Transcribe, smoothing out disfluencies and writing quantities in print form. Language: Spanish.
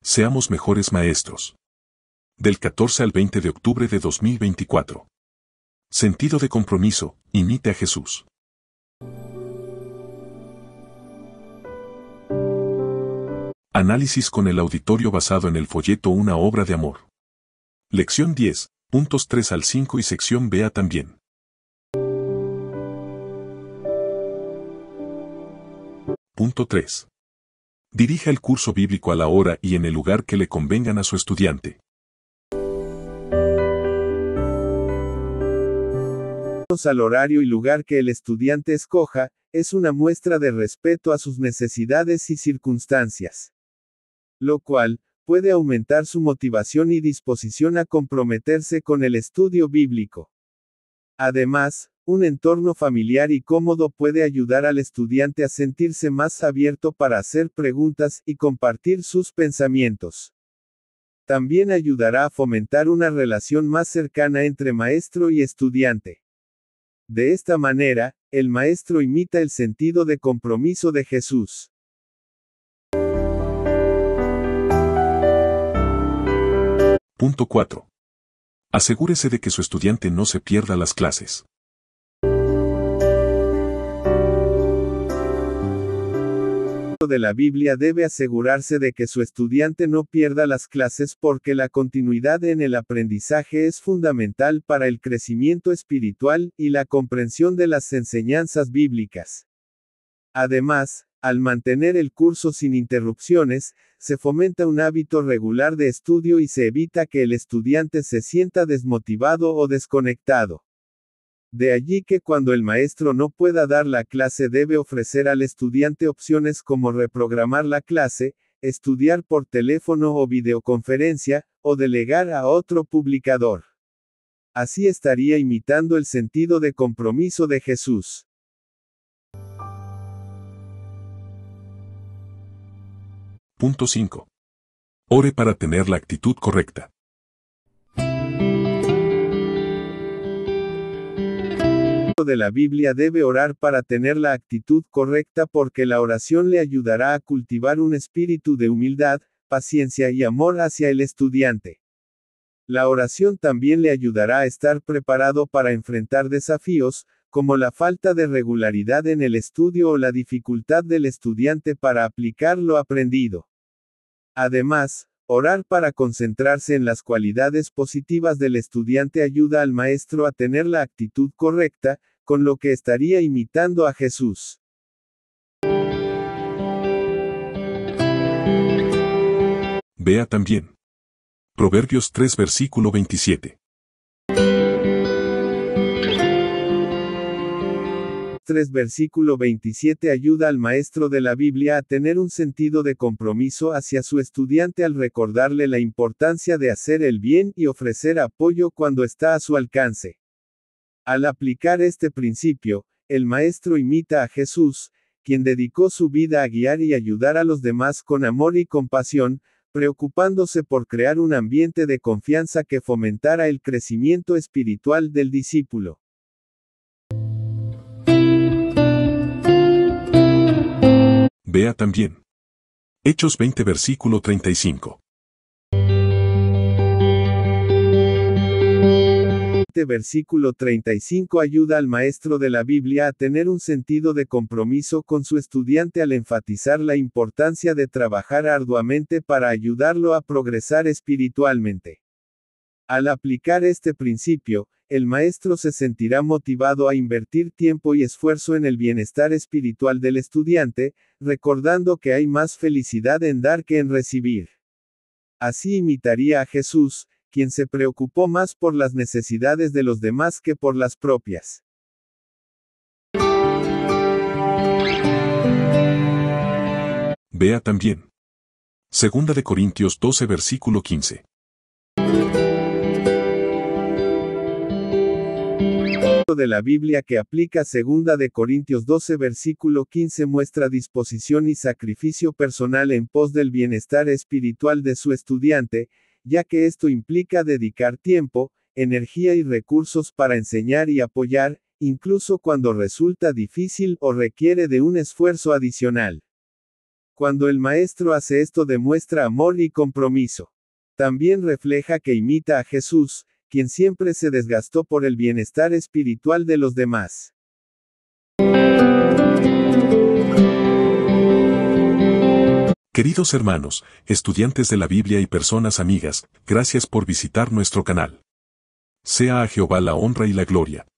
Seamos mejores maestros. Del 14 al 20 de octubre de 2024. Sentido de compromiso, imite a Jesús. Análisis con el auditorio basado en el folleto Una obra de amor. Lección 10, puntos 3 al 5 y sección B también. Punto 3. Dirija el curso bíblico a la hora y en el lugar que le convengan a su estudiante. Al horario y lugar que el estudiante escoja, es una muestra de respeto a sus necesidades y circunstancias, lo cual puede aumentar su motivación y disposición a comprometerse con el estudio bíblico. Además, un entorno familiar y cómodo puede ayudar al estudiante a sentirse más abierto para hacer preguntas y compartir sus pensamientos. También ayudará a fomentar una relación más cercana entre maestro y estudiante. De esta manera, el maestro imita el sentido de compromiso de Jesús. Punto 4. Asegúrese de que su estudiante no se pierda las clases. De la Biblia debe asegurarse de que su estudiante no pierda las clases porque la continuidad en el aprendizaje es fundamental para el crecimiento espiritual y la comprensión de las enseñanzas bíblicas. Además, al mantener el curso sin interrupciones, se fomenta un hábito regular de estudio y se evita que el estudiante se sienta desmotivado o desconectado. De allí que cuando el maestro no pueda dar la clase debe ofrecer al estudiante opciones como reprogramar la clase, estudiar por teléfono o videoconferencia, o delegar a otro publicador. Así estaría imitando el sentido de compromiso de Jesús. Punto 5. Ore para tener la actitud correcta. De la Biblia debe orar para tener la actitud correcta porque la oración le ayudará a cultivar un espíritu de humildad, paciencia y amor hacia el estudiante. La oración también le ayudará a estar preparado para enfrentar desafíos, como la falta de regularidad en el estudio o la dificultad del estudiante para aplicar lo aprendido. Además, orar para concentrarse en las cualidades positivas del estudiante ayuda al maestro a tener la actitud correcta, con lo que estaría imitando a Jesús. Vea también. Proverbios 3 versículo 27. 3 versículo 27 ayuda al maestro de la Biblia a tener un sentido de compromiso hacia su estudiante al recordarle la importancia de hacer el bien y ofrecer apoyo cuando está a su alcance. Al aplicar este principio, el maestro imita a Jesús, quien dedicó su vida a guiar y ayudar a los demás con amor y compasión, preocupándose por crear un ambiente de confianza que fomentara el crecimiento espiritual del discípulo. Vea también. Hechos 20 versículo 35. Versículo 35 ayuda al maestro de la Biblia a tener un sentido de compromiso con su estudiante al enfatizar la importancia de trabajar arduamente para ayudarlo a progresar espiritualmente. Al aplicar este principio, el maestro se sentirá motivado a invertir tiempo y esfuerzo en el bienestar espiritual del estudiante, recordando que hay más felicidad en dar que en recibir. Así imitaría a Jesús, quien se preocupó más por las necesidades de los demás que por las propias. Vea también. Segunda de Corintios 12 versículo 15. De la Biblia que aplica Segunda de Corintios 12 versículo 15 muestra disposición y sacrificio personal en pos del bienestar espiritual de su estudiante, ya que esto implica dedicar tiempo, energía y recursos para enseñar y apoyar, incluso cuando resulta difícil o requiere de un esfuerzo adicional. Cuando el maestro hace esto demuestra amor y compromiso. También refleja que imita a Jesús, quien siempre se desgastó por el bienestar espiritual de los demás. Queridos hermanos, estudiantes de la Biblia y personas amigas, gracias por visitar nuestro canal. Sea a Jehová la honra y la gloria.